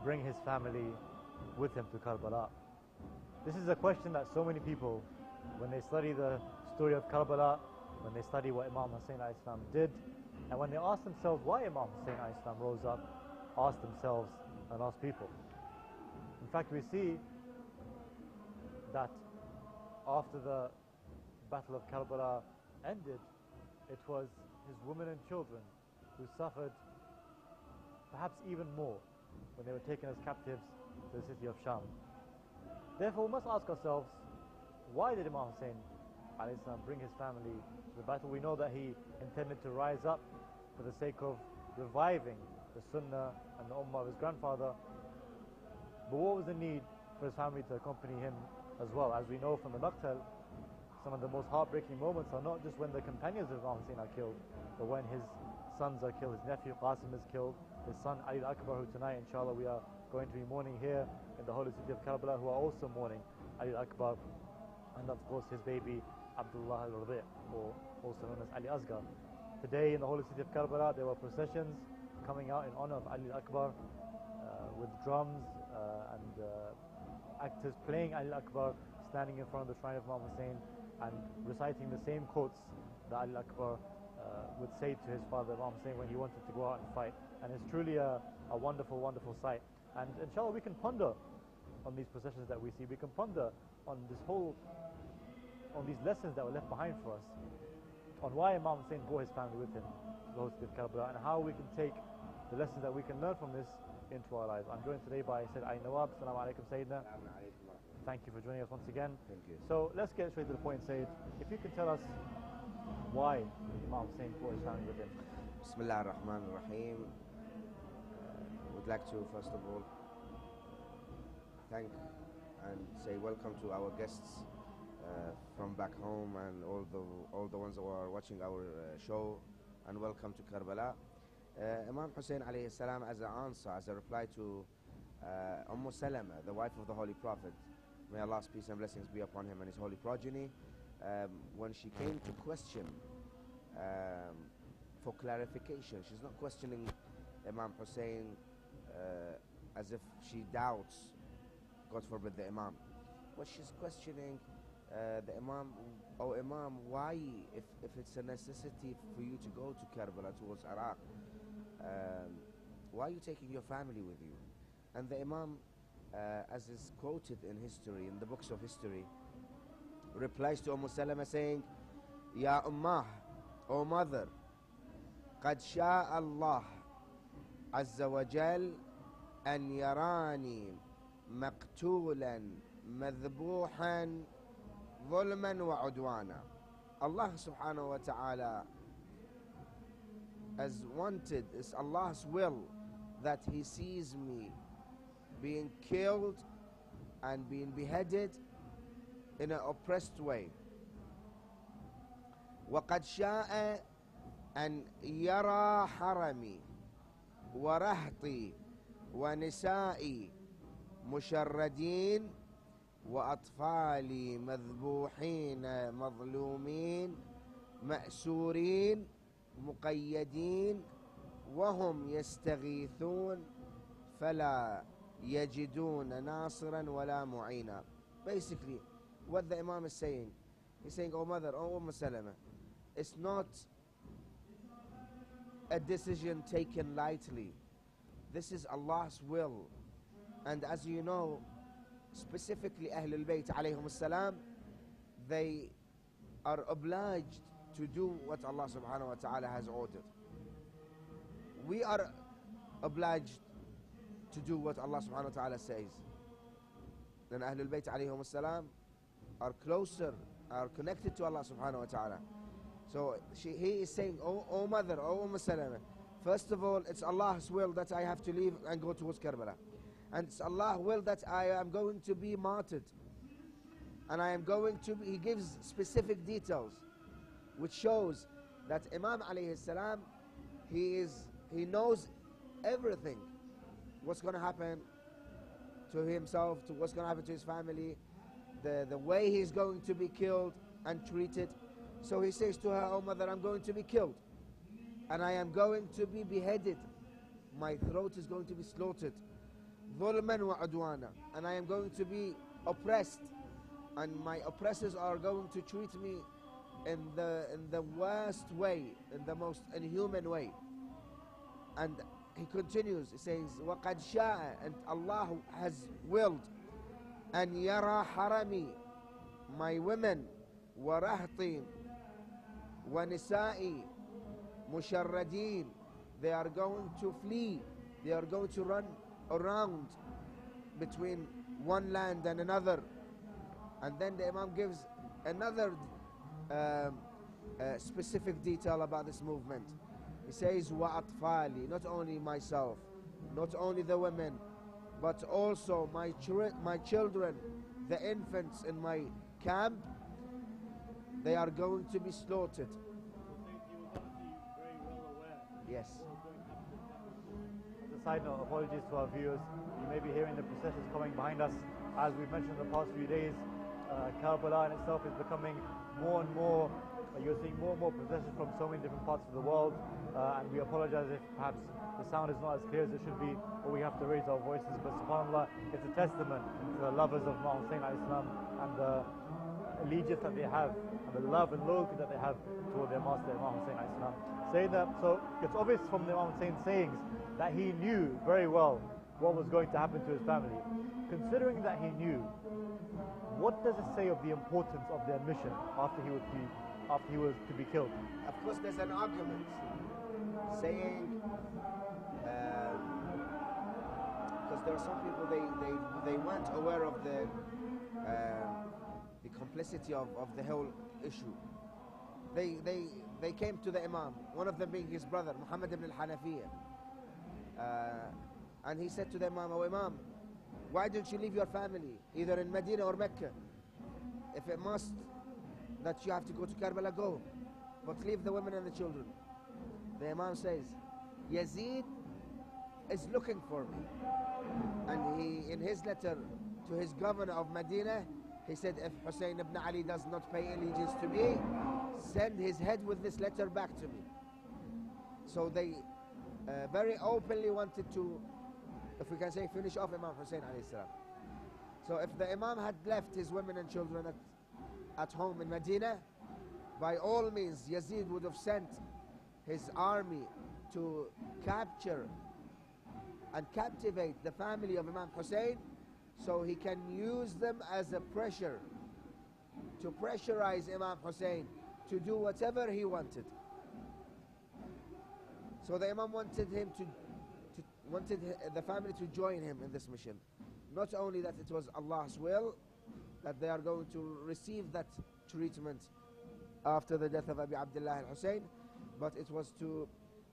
bring his family with him to Karbala? This is a question that so many people, when they study the story of Karbala, when they study what Imam Hussein a.s. did, and when they ask themselves why Imam Hussein a.s. rose up, ask themselves and ask people. In fact, we see that after the Battle of Karbala ended, it was his women and children who suffered perhaps even more when they were taken as captives to the city of Sham. Therefore, we must ask ourselves, why did Imam Hussein a.s. bring his family to the battle? We know that he intended to rise up for the sake of reviving the Sunnah and the Ummah of his grandfather. But what was the need for his family to accompany him as well? As we know from the Maqtal, some of the most heartbreaking moments are not just when the companions of Imam Hussein are killed, but when his sons are killed. His nephew Qasim is killed, his son Ali al-Akbar, who tonight inshallah we are going to be mourning here in the holy city of Karbala, who are also mourning Ali al-Akbar, and of course his baby Abdullah al-Rabi', or also known as Ali Asghar. Today in the holy city of Karbala there were processions coming out in honor of Ali al-Akbar, with drums and actors playing Ali al-Akbar, standing in front of the shrine of Imam Hussein and reciting the same quotes that Ali al-Akbar would say to his father Imam Hussein when he wanted to go out and fight. And it's truly a wonderful, wonderful sight. And inshallah we can ponder on these processions that we see. We can ponder on these lessons that were left behind for us, on why Imam Hussein brought his family with him to the holy city of Karbala, and how we can take the lessons that we can learn from this into our lives. I'm joined today by Sayyid Ali Nawab. Assalamu alaikum, Sayyidina. Thank you for joining us once again. Thank you. So let's get straight to the point, Sayyid. If you could tell us why Imam Hussein brought his family with him. Bismillah ar-Rahman ar-Rahim. Would like to first of all thank and say welcome to our guests from back home and all the ones who are watching our show, and welcome to Karbala. Imam Hussein alayhi salam, as an answer, as a reply to Salama, the wife of the Holy Prophet, may Allah's peace and blessings be upon him and his holy progeny, when she came to question for clarification, she's not questioning Imam Hussein as if she doubts, God forbid, the Imam, but she's questioning the Imam. Oh Imam, why, if it's a necessity for you to go to Karbala, towards Iraq, why are you taking your family with you? And the Imam, as is quoted in history, in the books of history, replies to Salama saying, Ya Ummah, O mother, قد شاء الله عز وجل أن يراني مقتولا مذبوحا ظلما وعدوانا. Allah subhanahu wa ta'ala has wanted, it's Allah's will that He sees me being killed and being beheaded in an oppressed way. وقد شاء أن يرى حرمي ورهطي ونسائي مشردين وأطفالي مذبوحين مظلومين مأسورين مقيدين وهم يستغيثون فلا يجدون ناصرا ولا معينا. Basically, what the Imam is saying, he's saying, oh mother, oh Salama, it's not a decision taken lightly. This is Allah's will. And as you know, specifically Ahlul Bayt alayhum salam, they are obliged to do what Allah subhanahu wa ta'ala has ordered. We are obliged to do what Allah subhanahu wa ta'ala says. Then Ahlul Bayt alayhum salam are closer, are connected to Allah subhanahu wa ta'ala. So he is saying, oh mother, oh Salama, first of all, it's Allah's will that I have to leave and go towards Karbala. And it's Allah's will that I am going to be martyred. And I am going to be, he gives specific details, which shows that Imam alayhi salam, he knows everything. What's going to happen to himself, to what's going to happen to his family, the way he's going to be killed and treated. So he says to her, oh mother, I'm going to be killed. And I am going to be beheaded. My throat is going to be slaughtered. ظلما وعدوانا, and I am going to be oppressed, and my oppressors are going to treat me in the worst way, in the most inhuman way. And he continues, he says, وَقَدْ شَاءَ, and Allah has willed, أَنْ يَرَى حَرَمِي, my women, وَرَهْطِي وَنِسَائِي مُشَرَّدِينَ, they are going to flee, they are going to run around between one land and another. And then the Imam gives another specific detail about this movement. He says, وَأَطْفَالِي, not only myself, not only the women, but also my children, the infants in my camp, they are going to be slaughtered. Yes. As a side note, apologies to our viewers. You may be hearing the processions coming behind us. As we've mentioned in the past few days, Karbala in itself is becoming more and more, you're seeing more and more processions from so many different parts of the world, and we apologize if perhaps the sound is not as clear as it should be, or we have to raise our voices, but subhanAllah, it's a testament to the lovers of Imam Hussein Islam and the allegiance that they have, and the love and loyalty that they have toward their master Imam Hussein Islam. Saying that, so it's obvious from the Imam Hussein's sayings that he knew very well what was going to happen to his family. Considering that he knew, what does it say of the importance of their mission after he was to be killed? Of course, there's an argument saying, because there are some people, they weren't aware of the complicity of the whole issue. They came to the Imam, one of them being his brother, Muhammad ibn al-Hanafiyyah, and he said to the Imam, "Oh Imam, why don't you leave your family, either in Medina or Mecca? If it must that you have to go to Karbala, go, but leave the women and the children." The Imam says, Yazid is looking for me. And he, in his letter to his governor of Medina, he said, if Hussein ibn Ali does not pay allegiance to me, send his head with this letter back to me. So they very openly wanted to, if we can say, finish off Imam Hussein alayhi salam. So if the Imam had left his women and children at home in Medina, by all means Yazid would have sent his army to capture and captivate the family of Imam Hussein, so he can use them as a pressure to pressurize Imam Hussein to do whatever he wanted. So the Imam wanted the family to join him in this mission. Not only that it was Allah's will that they are going to receive that treatment after the death of Abi Abdullah al-Hussein, but it was to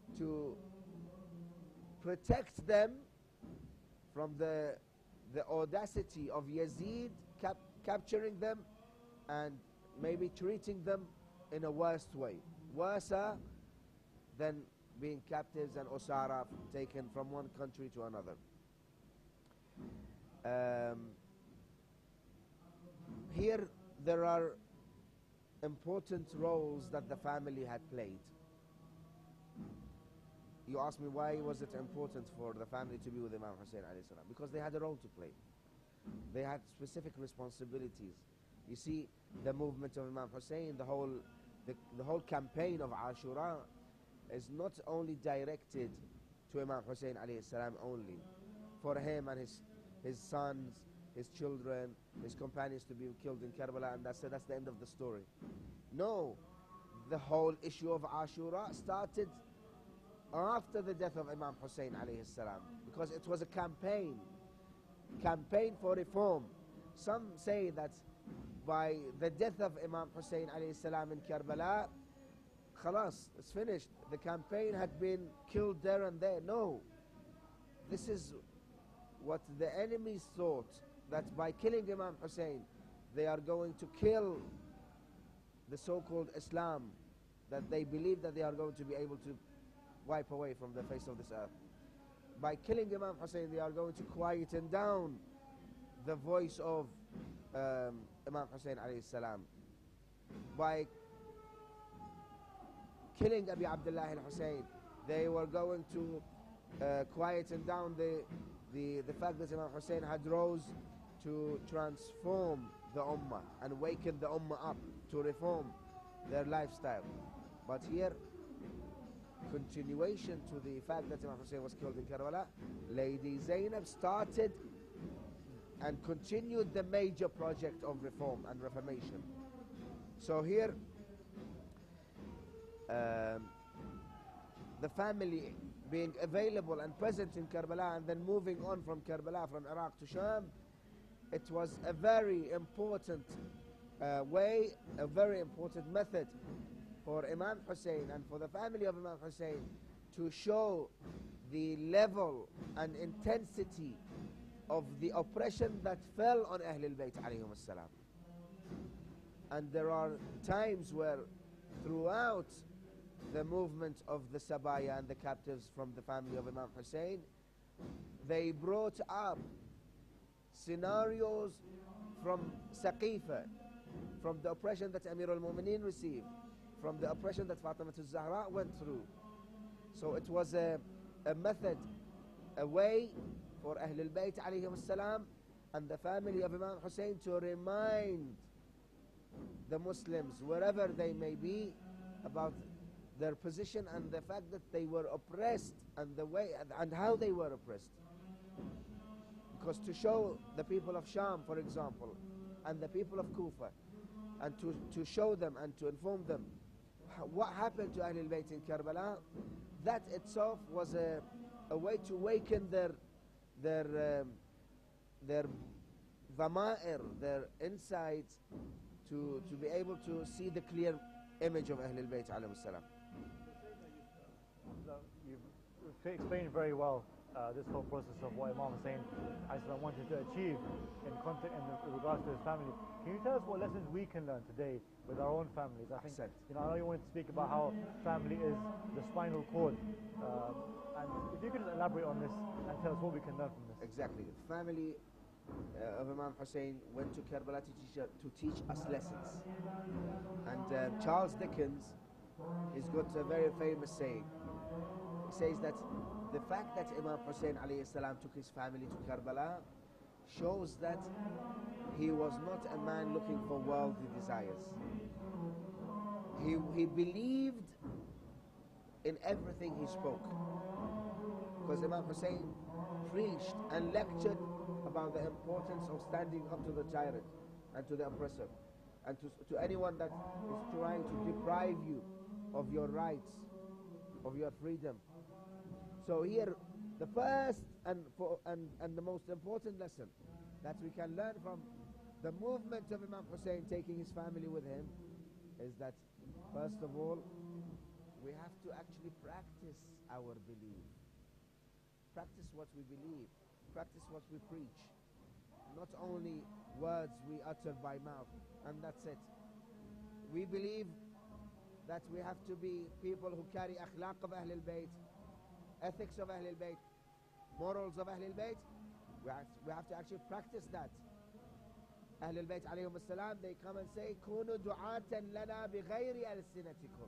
protect them from the audacity of Yazid capturing them and maybe treating them in a worse way, worse than being captives and Osara taken from one country to another. Here there are important roles that the family had played. You ask me, why was it important for the family to be with Imam Hussein alayhi salam? Because they had a role to play. They had specific responsibilities. You see, the movement of Imam Hussein, the whole campaign of Ashura is not only directed to Imam Hussein alayhi salam only, for him and his sons, his children, his companions to be killed in Karbala, and that's the end of the story. No, the whole issue of Ashura started after the death of Imam Hussein alayhi salam, because it was a campaign for reform. Some say that by the death of Imam Hussein alayhi salam in Karbala, khalas, it's finished. The campaign had been killed there and there. No, this is what the enemies thought, that by killing Imam Hussein, they are going to kill the so-called Islam, that they believe that they are going to be able to wipe away from the face of this earth. By killing Imam Hussein, they are going to quieten down the voice of Imam Hussein alayhi salam. By killing Abi Abdullah al-Hussein, they were going to quieten down the fact that Imam Hussein had rose to transform the ummah and waken the ummah up to reform their lifestyle. But here, continuation to the fact that Imam Hussein was killed in Karbala, Lady Zainab started and continued the major project of reform and reformation. So here, the family being available and present in Karbala and then moving on from Karbala, from Iraq to Sham, it was a very important way, a very important method for Imam Hussein and for the family of Imam Hussein to show the level and intensity of the oppression that fell on Ahlul Bayt alayhim as-salam. And there are times where throughout the movement of the Sabaya and the captives from the family of Imam Hussein, they brought up scenarios from Saqifa, from the oppression that Amir al-Mu'mineen received, from the oppression that Fatima al-Zahra went through. So it was a method, a way for Ahlul Bayt alayhim as-salam and the family of Imam Hussein to remind the Muslims, wherever they may be, about their position and the fact that they were oppressed and the way and how they were oppressed. Because to show the people of Sham, for example, and the people of Kufa, and to show them and to inform them what happened to Ahlul Bayt in Karbala, that itself was a way to awaken their dhama'ir, their insights, to be able to see the clear image of Ahlul Bayt alayhim as-salam. You've explained very well this whole process of what Imam Hussein wanted to achieve in regards to his family. Can you tell us what lessons we can learn today with our own families? I think, I know you wanted to speak about how family is the spinal cord, and if you could elaborate on this and tell us what we can learn from this. Exactly. The family of Imam Hussein went to Karbala to teach us lessons. And Charles Dickens has got a very famous saying. He says that the fact that Imam Hussein alayhi salam took his family to Karbala shows that he was not a man looking for worldly desires. He believed in everything he spoke. Because Imam Hussein preached and lectured about the importance of standing up to the tyrant and to the oppressor and to anyone that is trying to deprive you of your rights, of your freedom. So here, the first and the most important lesson that we can learn from the movement of Imam Hussein taking his family with him is that, first of all, we have to actually practice our belief. Practice what we believe. Practice what we preach. Not only words we utter by mouth, and that's it. We believe that we have to be people who carry akhlaq of Ahlul Bayt, ethics of Ahlul Bayt, morals of Ahlul Bayt. We have to actually practice that. Ahlul Bayt alayhim as-salam, they come and say, "Kunu du'atan lana bighayri alsinatikum."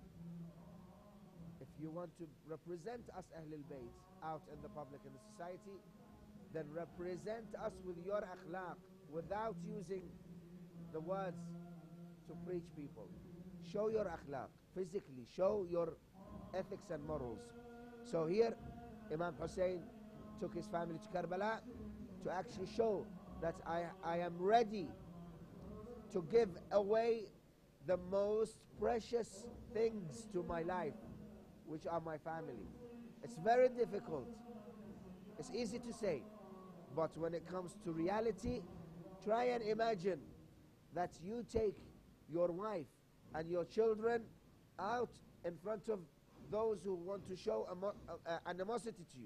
If you want to represent us Ahlul Bayt out in the public, in the society, then represent us with your akhlaq, without using the words to preach people. Show your akhlaq physically, show your ethics and morals. So here, Imam Hussein took his family to Karbala to actually show that I am ready to give away the most precious things to my life, which are my family. It's very difficult. It's easy to say, but when it comes to reality, try and imagine that you take your wife and your children out in front of those who want to show animosity to you.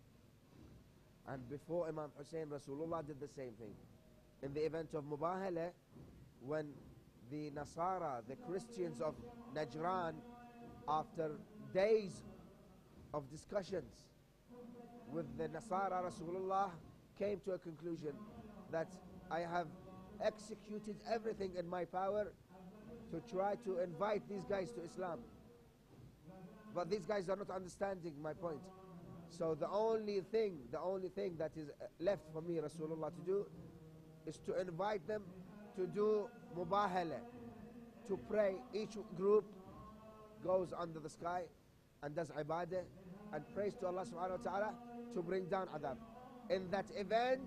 And before Imam Hussein, Rasulullah did the same thing. In the event of Mubahala, when the Nasara, the Christians of Najran, after days of discussions with the Nasara, Rasulullah came to a conclusion that I have executed everything in my power to try to invite these guys to Islam. But these guys are not understanding my point. So the only thing that is left for me, Rasulullah, to do is to invite them to do mubahala, to pray. Each group goes under the sky and does ibadah and prays to Allah subhanahu wa ta'ala to bring down adab. In that event,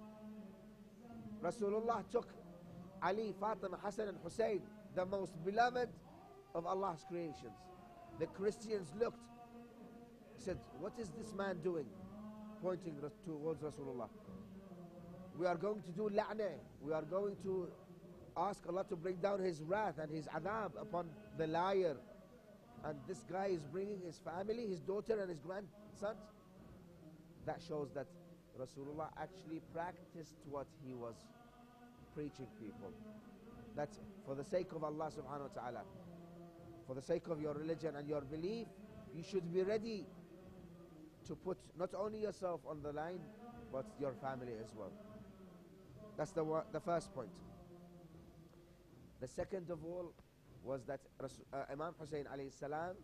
Rasulullah took Ali, Fatima, Hassan and Hussein, the most beloved of Allah's creations. The Christians looked, said, what is this man doing? Pointing towards Rasulullah. We are going to do la'nah. We are going to ask Allah to bring down His wrath and His adab upon the liar. And this guy is bringing his family, his daughter and his grandson. That shows that Rasulullah actually practiced what he was preaching people. That for the sake of Allah subhanahu wa ta'ala, for the sake of your religion and your belief, you should be ready to put not only yourself on the line, but your family as well. That's the first point. The second of all was that Imam Hussein alayhi salam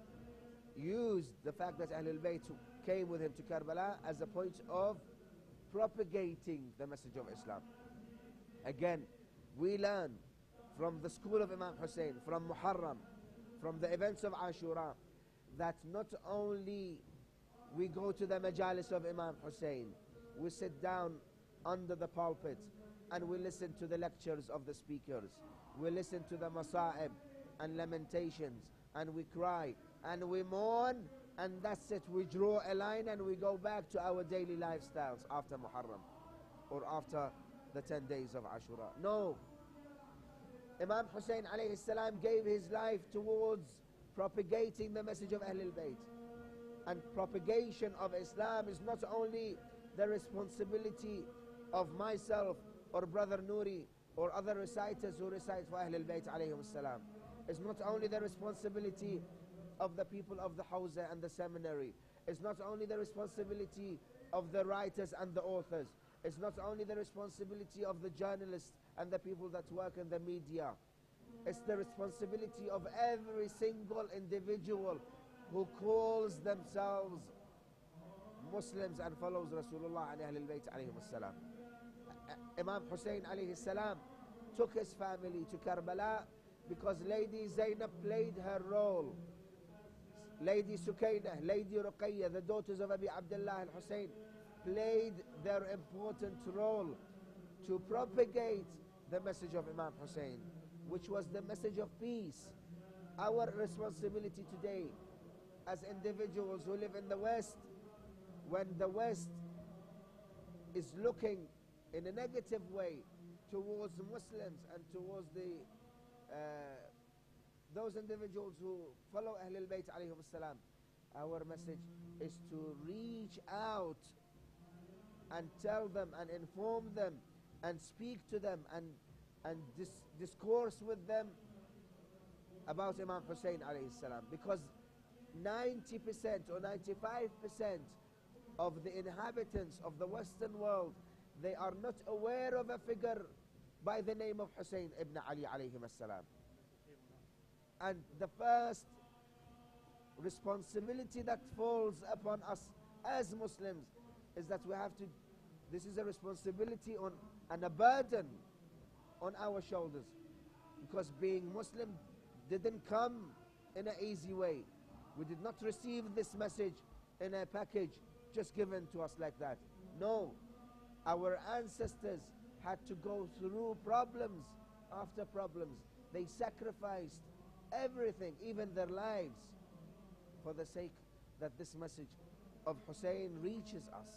used the fact that Ahlul Bayt came with him to Karbala as a point of propagating the message of Islam. Again, we learn from the school of Imam Hussein, from Muharram, from the events of Ashura, that not only we go to the majalis of Imam Hussein, we sit down under the pulpit and we listen to the lectures of the speakers, we listen to the masa'ib and lamentations, and we cry and we mourn, and that's it. We draw a line and we go back to our daily lifestyles after Muharram or after the 10 days of Ashura. No. Imam Hussein alayhi salam gave his life towards propagating the message of Ahlul Bayt. And propagation of Islam is not only the responsibility of myself or Brother Nuri or other reciters who recite for Ahlul Bayt alayhim salam. It's not only the responsibility of the people of the Hawza and the seminary. It's not only the responsibility of the writers and the authors. It's not only the responsibility of the journalists and the people that work in the media. It's the responsibility of every single individual who calls themselves Muslims and follows Rasulullah and Ahlul Bayt alayhim salam. Imam Hussein alayhi salam took his family to Karbala because Lady Zainab played her role. Lady Sukainah, Lady Ruqayya, the daughters of Abi Abdullah al-Hussein, played their important role to propagate the message of Imam Hussein, which was the message of peace. Our responsibility today as individuals who live in the West, when the West is looking in a negative way towards Muslims and towards those individuals who follow Ahlul Bayt alayhim salam, our message is to reach out and tell them and inform them and speak to them and discourse with them about Imam Hussein alayhi salam, because 90% or 95% of the inhabitants of the Western world, they are not aware of a figure by the name of Hussein ibn Ali alayhim salam. And the first responsibility that falls upon us as Muslims is that we have to, this is a responsibility on and a burden on our shoulders, because being Muslim didn't come in an easy way. We did not receive this message in a package just given to us like that. No, our ancestors had to go through problems after problems. They sacrificed everything, even their lives, for the sake that this message of Hussein reaches us.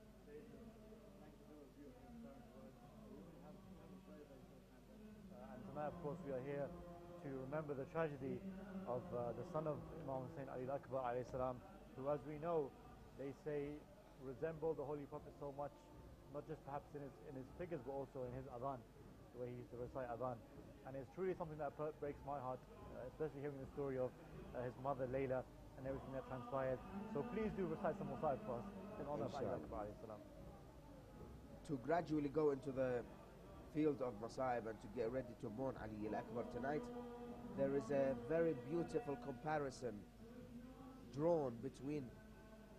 And tonight, of course, we are here to remember the tragedy of the son of Imam Hussein Ali al-Akbar alayhi salam, who, as we know, they say resembled the Holy Prophet so much, not just perhaps in his figures, but also in his adhan, the way he used to recite adhan. And it's truly something that breaks my heart, especially hearing the story of his mother Layla and everything that transpired. So please do recite some masa'ib for us in honor of Ali al-Akbar alayhi salam. To gradually go into the field of masa'ib and to get ready to mourn Ali al-Akbar tonight, there is a very beautiful comparison drawn between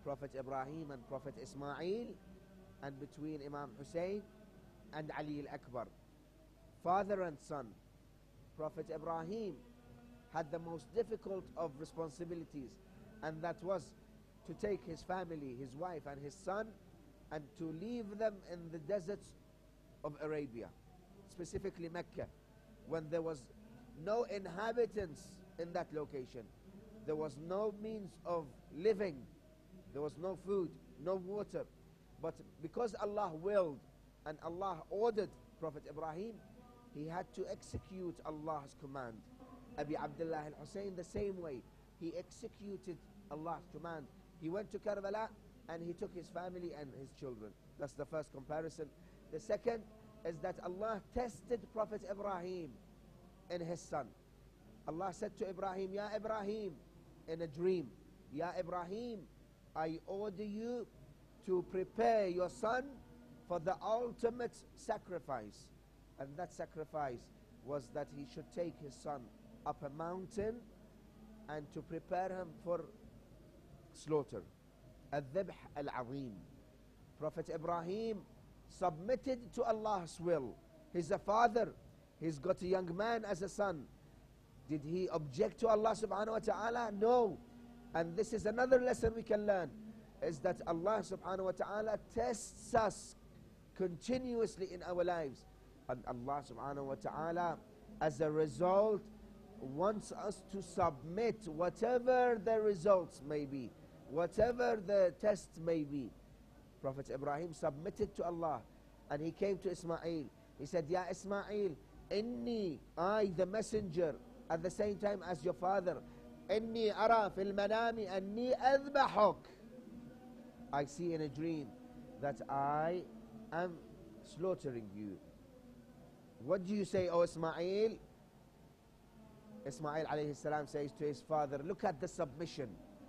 Prophet Ibrahim and Prophet Ismail, and between Imam Hussein and Ali al-Akbar, father and son. Prophet Ibrahim had the most difficult of responsibilities, and that was to take his family, his wife and his son, and to leave them in the deserts of Arabia, specifically Mecca, when there was no inhabitants in that location. There was no means of living. There was no food, no water. But because Allah willed and Allah ordered Prophet Ibrahim, he had to execute Allah's command. Abi Abdullah al-Hussein the same way. He executed Allah's command. He went to Karbala and he took his family and his children. That's the first comparison. The second is that Allah tested Prophet Ibrahim in his son. Allah said to Ibrahim, Ya Ibrahim, in a dream, Ya Ibrahim, I order you to prepare your son for the ultimate sacrifice. And that sacrifice was that he should take his son up a mountain and to prepare him for slaughter. Al-Dhabh al-Azim. Prophet Ibrahim submitted to Allah's will. He's a father. He's got a young man as a son. Did he object to Allah subhanahu wa ta'ala? No. And this is another lesson we can learn, is that Allah subhanahu wa ta'ala tests us continuously in our lives. And Allah subhanahu wa ta'ala, as a result, wants us to submit whatever the results may be, whatever the tests may be. Prophet Ibrahim submitted to Allah, and he came to Ismail. He said, Ya Ismail, inni, I the messenger, at the same time as your father, inni ara fil manami anni adbahuk. I see in a dream that I am slaughtering you. What do you say, O Ismail? Ismail alayhi salam says to his father, look at the submission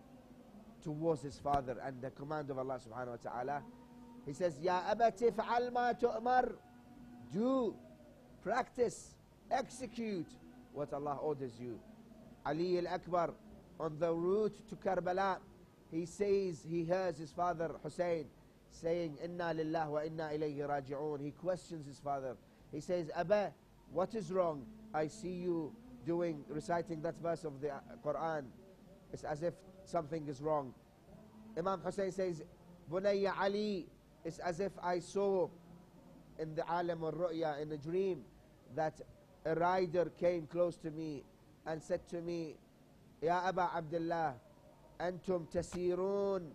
towards his father and the command of Allah subhanahu wa ta'ala. He says, Ya abati fa'al ma tu'mar. Do, practice, execute what Allah orders you. Ali al-Akbar, on the route to Karbala, he says, he hears his father Hussein saying, Inna lillah wa inna ilayhi raji'un. He questions his father. He says, Abba, what is wrong? I see you reciting that verse of the Quran. It's as if something is wrong. Imam Hussein says, Bunayya Ali, it's as if I saw in the alam al-ru'ya, in a dream, that a rider came close to me and said to me, Ya Aba Abdullah, أنتم تسيرون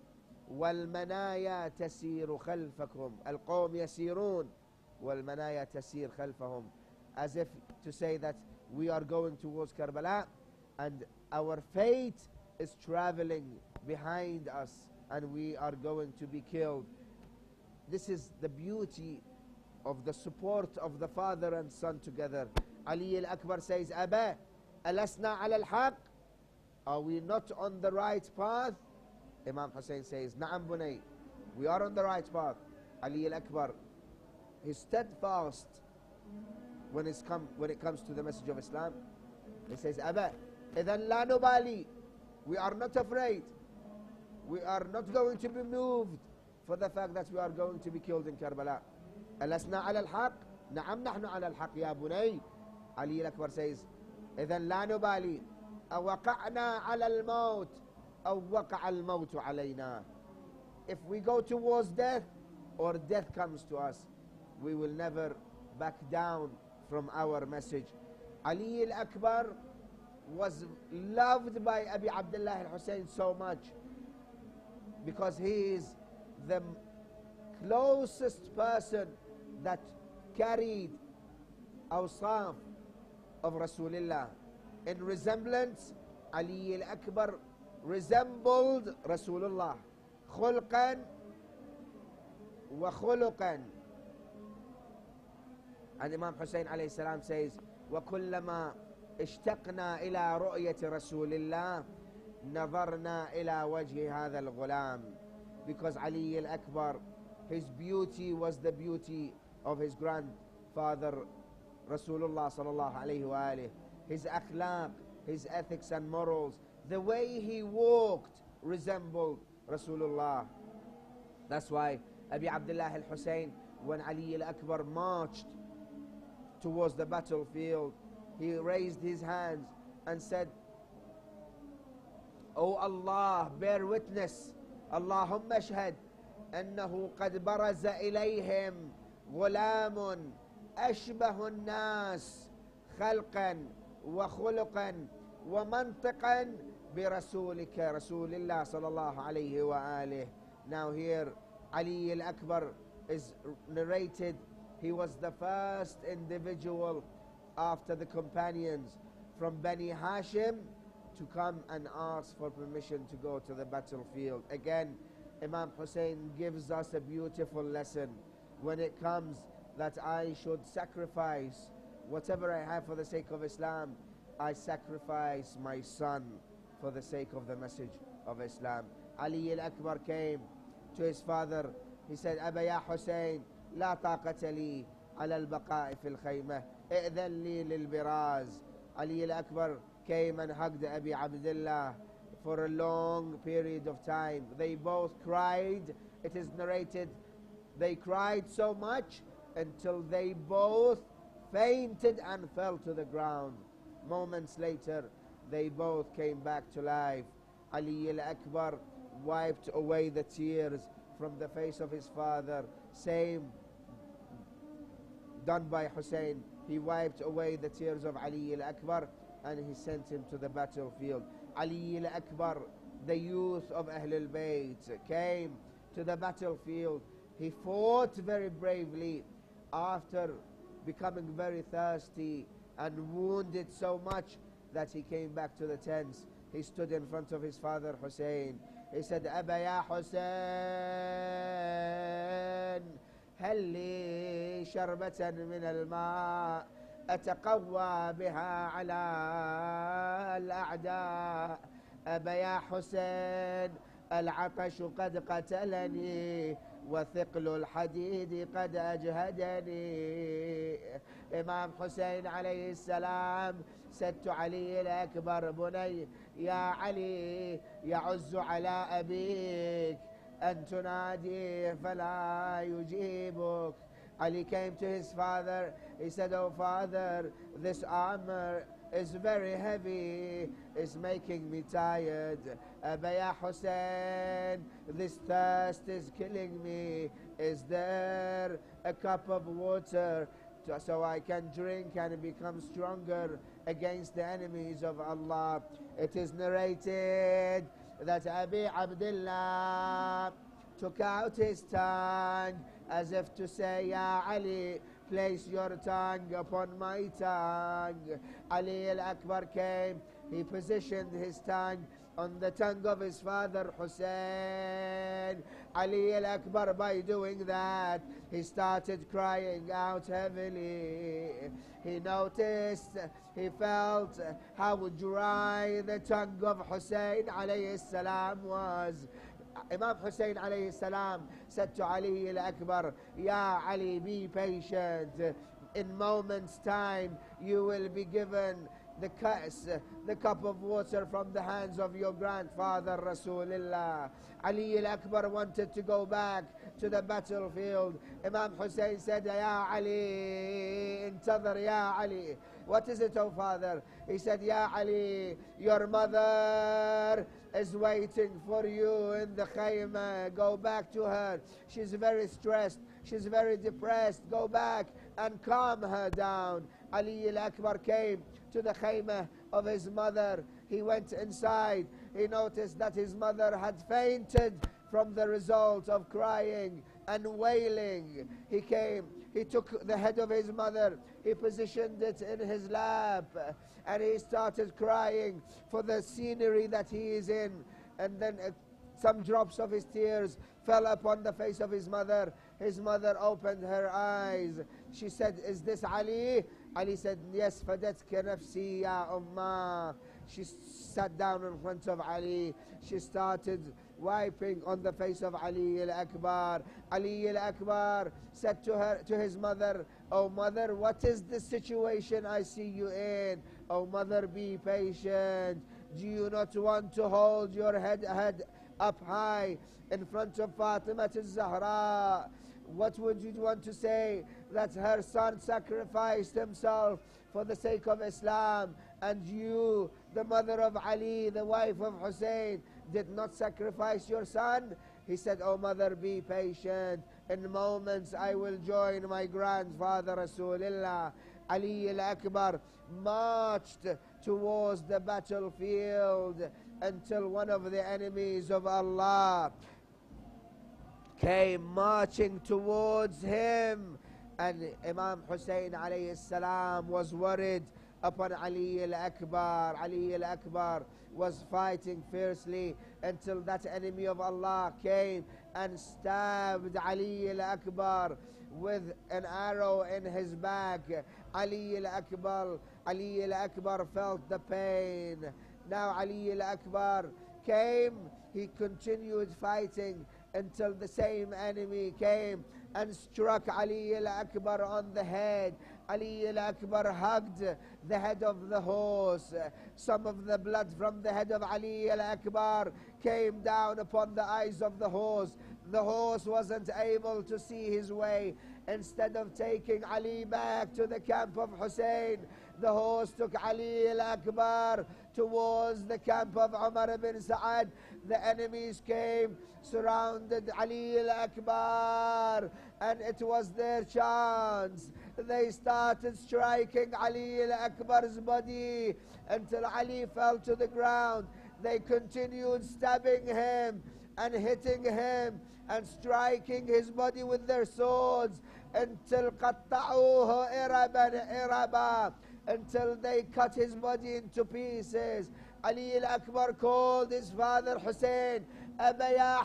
والمنايا تسير خلفكم. القوم يسيرون والمنايا تسير خلفهم. As if to say that we are going towards Karbala and our fate is traveling behind us and we are going to be killed. This is the beauty of the support of the father and son together. Ali al-Akbar says, Aba, alasna ala al-haq? Are we not on the right path? Imam Hussein says, Na'am bunay, we are on the right path. Ali al-Akbar is steadfast when it comes to the message of Islam. He says, Aba, idhan la nubali, we are not afraid. We are not going to be moved for the fact that we are going to be killed in Karbala. Alasna ala al-haq? Na'am nahnu ala al-haq ya bunay. Ali al-Akbar says, idhan la nubali, awaqa'na ala al-maut, aw waqa'a al-maut alayna. If we go towards death or death comes to us, we will never back down from our message. Ali al-Akbar was loved by Abi Abdullah al-Hussein so much because he is the closest person that carried awsaf of Rasulullah. In resemblance, Ali al-Akbar resembled Rasulullah khulqan wa khuluqan. And Imam Hussein alayhi salam says, وَكُلَّمَا اشتقنا إلى رؤية رسول الله نظرنا إلى وجه هذا الغلام. Because Ali al-Akbar, his beauty was the beauty of his grandfather Rasulullah sallallahu alayhi wa alihi. His akhlaq, his ethics and morals, the way he walked resembled Rasulullah. That's why Abi Abdullah al-Hussein, when Ali al-Akbar marched towards the battlefield, he raised his hands and said, "O Allah, bear witness, Allahumma ashhad, أنه قد برز إليهم غلام أشبه الناس خلقا وخلقا ومنطقا برسولك رسول الله صلى الله عليه وآله." Now here Ali al-Akbar is narrated. He was the first individual after the companions from Bani Hashim to come and ask for permission to go to the battlefield. Again, Imam Hussein gives us a beautiful lesson when it comes that I should sacrifice whatever I have for the sake of Islam. I sacrifice my son for the sake of the message of Islam. Ali al-Akbar came to his father. He said, "Aba ya Hussein, لا طاقة لي على البقاء في الخيمة إذن لي للبراز." Ali al-Akbar came and hugged Abi Abdullah for a long period of time. They both cried. It is narrated they cried so much until they both fainted and fell to the ground. Moments later, they both came back to life. Ali al-Akbar wiped away the tears from the face of his father. Same done by Hussein. He wiped away the tears of Ali al-Akbar and he sent him to the battlefield. Ali al-Akbar, the youth of Ahlul Bayt, came to the battlefield. He fought very bravely after becoming very thirsty and wounded so much that he came back to the tents. He stood in front of his father Hussein. He said, "Aba ya Hussein, هل لي شربة من الماء أتقوى بها على الأعداء. أبا يا حسين، العطش قد قتلني وثقل الحديد قد أجهدني." Imam Hussein alayhi salam said to Ali al-Akbar, "Bunay, ya Ali, يعز على أبيك أن تناديه فلا يجيبك." Ali came to his father. He said, "Oh father, this armor is very heavy, it's making me tired. Aba ya Hussein, this thirst is killing me. Is there a cup of water so I can drink and become stronger against the enemies of Allah?" It is narrated that Abi Abdullah took out his tongue as if to say, "Ya Ali, place your tongue upon my tongue." Ali al-Akbar came. He positioned his tongue on the tongue of his father Hussein. Ali al-Akbar, by doing that, he started crying out heavily. He noticed, he felt how dry the tongue of Hussein alayhi salam was. Imam Hussein alayhi salam said to Ali al-Akbar, "Ya Ali, be patient. In moments time, you will be given the cup of water from the hands of your grandfather Rasulullah." Ali al-Akbar wanted to go back to the battlefield. Imam Hussein said, "Ya Ali, intadhar ya Ali." "What is it, oh father?" He said, "Ya Ali, your mother is waiting for you in the khayma. Go back to her. She's very stressed. She's very depressed. Go back and calm her down." Ali al-Akbar came to the khayma of his mother. He went inside. He noticed that his mother had fainted from the result of crying and wailing. He came. He took the head of his mother. He positioned it in his lap. And he started crying for the scenery that he is in. And then some drops of his tears fell upon the face of his mother. His mother opened her eyes. She said, "Is this Ali?" Ali said, "Yes, fadatka nafsi ya Ummah." She sat down in front of Ali. She started wiping on the face of Ali al-Akbar. Ali al-Akbar said to his mother, "Oh mother, what is the situation I see you in? Oh mother, be patient. Do you not want to hold your head up high in front of Fatima al-Zahra. What would you want to say? That her son sacrificed himself for the sake of Islam, and you, the mother of Ali, the wife of Hussein, did not sacrifice your son? He said, oh mother, be patient. In moments I will join my grandfather Rasulullah. Ali al-Akbar marched towards the battlefield until one of the enemies of Allah came marching towards him, and Imam Hussein alayhi salam was worried upon Ali al-Akbar. Ali al-Akbar was fighting fiercely until that enemy of Allah came and stabbed Ali al-Akbar with an arrow in his back. Ali al-Akbar felt the pain. Now Ali al-Akbar came, he continued fighting until the same enemy came and struck Ali al-Akbar on the head. Ali al-Akbar hugged the head of the horse. Some of the blood from the head of Ali al-Akbar came down upon the eyes of the horse. The horse wasn't able to see his way. Instead of taking Ali back to the camp of Hussein, the horse took Ali al-Akbar towards the camp of Umar ibn Sa'ad. The enemies came, surrounded Ali al-Akbar, and it was their chance. They started striking Ali al-Akbar's body until Ali fell to the ground. They continued stabbing him and hitting him and striking his body with their swords until قطعوه إربا, until they cut his body into pieces. Ali al-Akbar called his father Hussein, أبا يا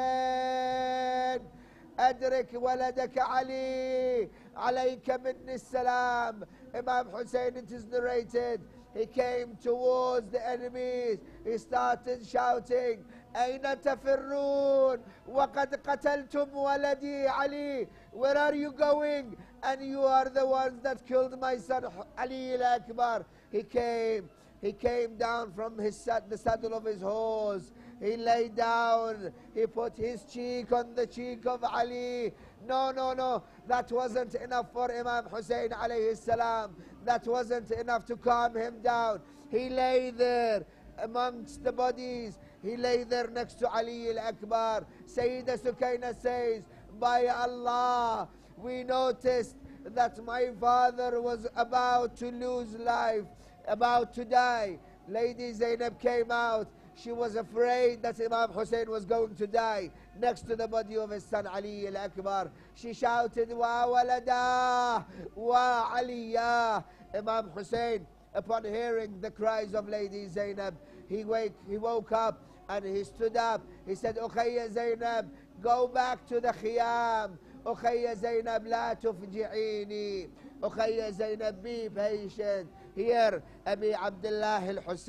حسين أدرك ولدك علي عليك مني السلام. Imam Hussein, it is narrated, he came towards the enemies. He started shouting, أين تفرون وقد قتلتم ولدي علي. Where are you going? And you are the ones that killed my son Ali al-Akbar. He came down from the saddle of his horse. He lay down. He put his cheek on the cheek of Ali. No. That wasn't enough for Imam Hussein alayhi salam. That wasn't enough to calm him down. He lay there amongst the bodies. He lay there next to Ali al-Akbar. Sayyida Sukaina says, by Allah, we noticed that my father was about to lose life, about to die. Lady Zainab came out. She was afraid that Imam Hussein was going to die next to the body of his son Ali al-Akbar. She shouted, wa walada, wa aliyah. Imam Hussein, upon hearing the cries of Lady Zainab, he woke up and he stood up. He said, Ukhayya Zainab, go back to the khiyam. Ukhayya Zainab, la tufji'ini. Ukhayya Zainab, be patient. Here, Abi Abdullah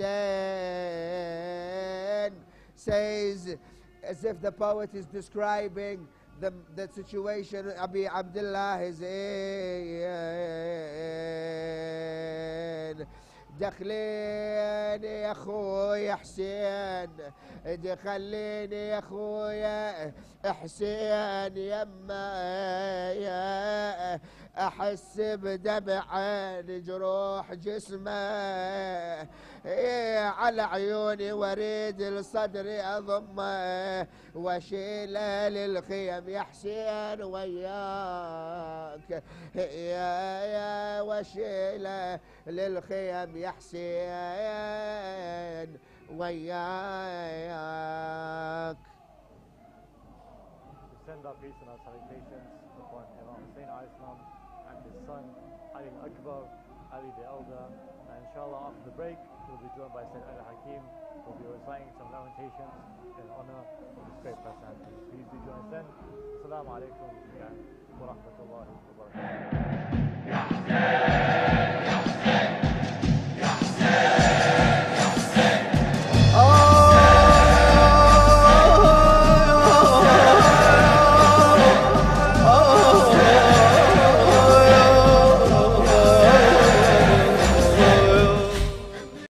al-Hussein says, as if the poet is describing the situation Abi Abdullah is in. دخليني يا اخويا حسين، دخليني يا اخويا حسين يما احس بدمع جروح جسمه على عيوني واريد لصدري اضمه واشيله للخيم يا حسين وياك يا واشيله للخيم يا حسين وياك. Send our peace and our salutations upon Imam Hussein alayhi salam and his son Ali al-Akbar, Ali the Elder, and inshallah after the break we'll be joined by Sayyid Ali Hakim, who will be reciting some lamentations in honor of this great personality. Please do join us then. Assalamu alaikum wa rahmatullahi wa barakatuh.